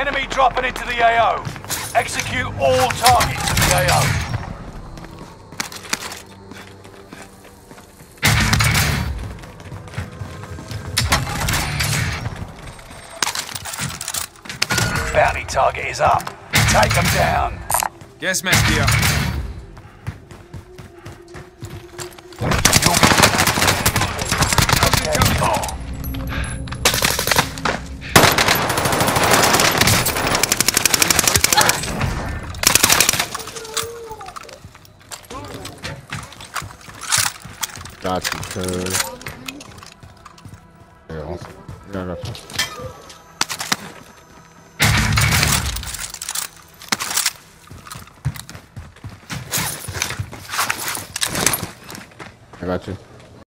Enemy dropping into the AO. Execute all targets in the AO. Bounty target is up. Take them down. Gas mask here. Got you, cuz. Yeah, I got you. I got you.